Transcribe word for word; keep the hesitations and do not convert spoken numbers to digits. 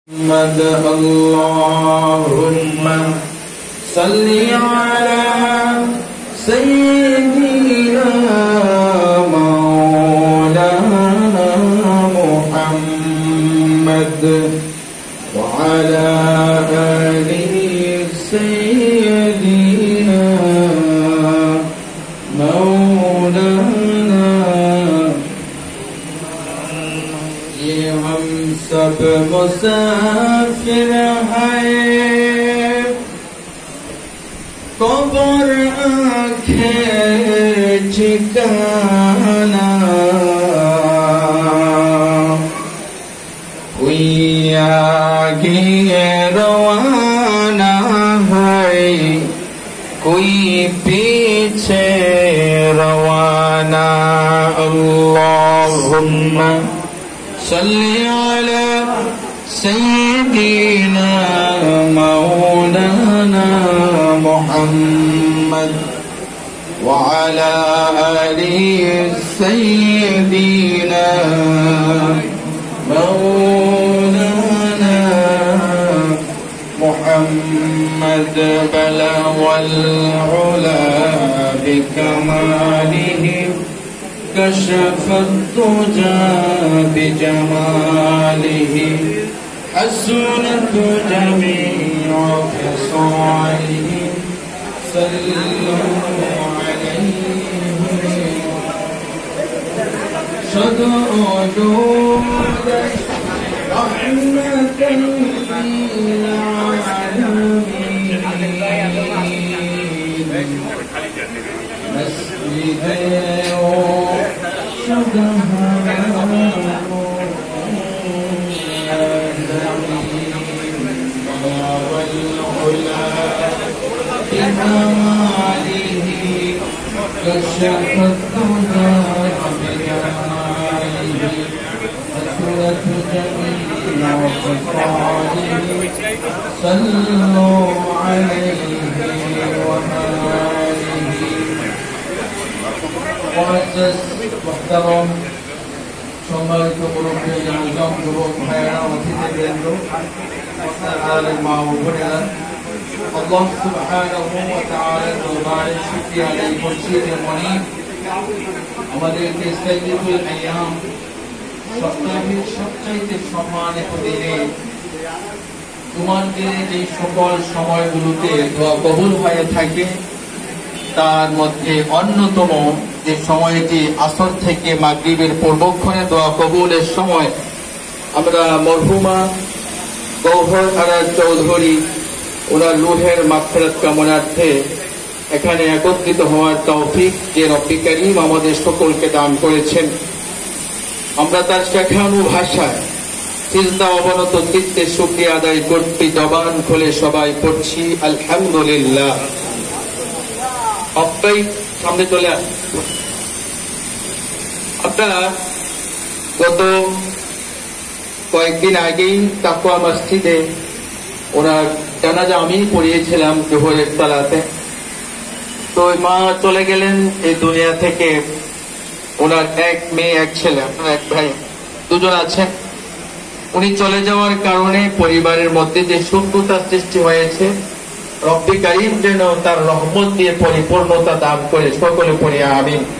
محمد اللهم صل على سيدنا مولانا محمد وعلى آله سيدنا مولانا ये हम सब मुसाफिर हैं कब्र आँखें ठिकाना कोई आगे रवाना है कोई पीछे रवाना अल्लाहुम्मा सल्ली अला सय्यिदिना मौलाना मुहम्मद व अला आलि सय्यिदिना मौलाना मुहम्मद बलगल उला बिकमालिहि कशफ तुजा बिजमालिह हसनत जमीउ खसालिह सल्लल्लाहु अलैहि सदउदु रहमतन लिल आलमीन मस्जिद محترم সম্মানিত মুরব্বী আজম যুবক ভাইয়েরা অতিথিবৃন্দ আলেম মা ও বোনেরা আল্লাহ সুবহানাহু ওয়া তাআলার দরবারে শুকরিয়া আদায় করছি যে মনিব আমাদেরকে সাইয়্যিদুল আইয়াম সপ্তাহের সবচাইতে সম্মানিত দিনে জুমার দিনে যে সকল সময়গুলোতে দোয়া কবুল হয়ে থাকে তার মধ্যে অন্যতম যে সময়টি আসর থেকে মাগরিবের পূর্বক্ষণে দোয়া কবুলের সময় আমরা মরহুমা গৌহর আরা চৌধুরী ওনার রুহের মাগফিরাত কামনার্থে এখানে একত্রিত হওয়ার তৌফিক যে রব্বি কারীম আমাদের সকলকে দান করেছেন। আমরা তার শেখানো ভাষায় সিজদা অবনত চিত্তে শুকরিয়া আদায় করতে জবান খুলে সবাই পড়ছি আলহামদুলিল্লাহ। সবাই সামনে চলে আসে। আপনারা গত কয়েকদিন আগেই তাকওয়া মসজিদে ওনার জানাজা আমি পড়িয়েছিলাম জোহরের সালাতে। তো মা চলে গেলেন এই দুনিয়া থেকে। ওনার এক মেয়ে এক ছেলে, আপনার এক ভাই, দুজন আছেন। উনি চলে যাওয়ার কারণে পরিবারের মধ্যে যে শূন্যতা সৃষ্টি হয়েছে রব্বি কারীম যেন তার রহমত দিয়ে পরিপূর্ণতা দান করে, সকলে পড়ি আমিন।